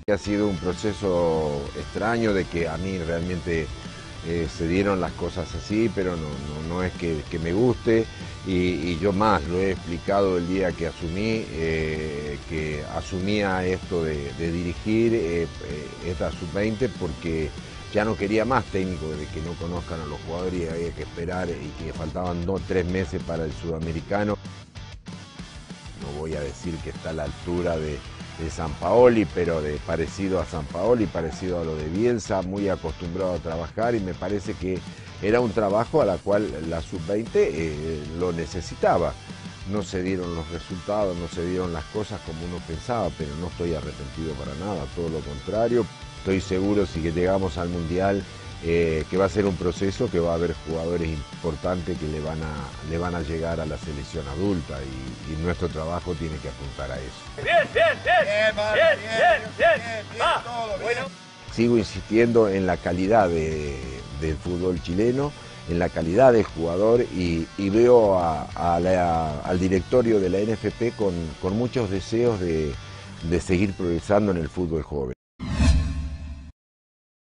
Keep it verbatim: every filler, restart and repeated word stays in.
Ha sido un proceso extraño de que a mí realmente eh, se dieron las cosas así, pero no, no, no es que, que me guste y, y yo más lo he explicado el día que asumí, eh, que asumía esto de, de dirigir eh, eh, esta sub veinte porque ya no quería más técnico de que no conozcan a los jugadores y había que esperar y que faltaban dos, tres meses para el sudamericano. No voy a decir que está a la altura de, de Sampaoli, pero de parecido a Sampaoli, parecido a lo de Bielsa, muy acostumbrado a trabajar y me parece que era un trabajo a la cual la sub veinte eh, lo necesitaba. No se dieron los resultados, no se dieron las cosas como uno pensaba, pero no estoy arrepentido para nada, todo lo contrario. Estoy seguro si que llegamos al Mundial eh, que va a ser un proceso que va a haber jugadores importantes que le van a, le van a llegar a la selección adulta y, y nuestro trabajo tiene que apuntar a eso. Bien, bien, bien, bien, bien, bien, bien, bien, va, bueno. Sigo insistiendo en la calidad de, del fútbol chileno, en la calidad del jugador y, y veo a, a la, al directorio de la N F P con, con muchos deseos de, de seguir progresando en el fútbol joven.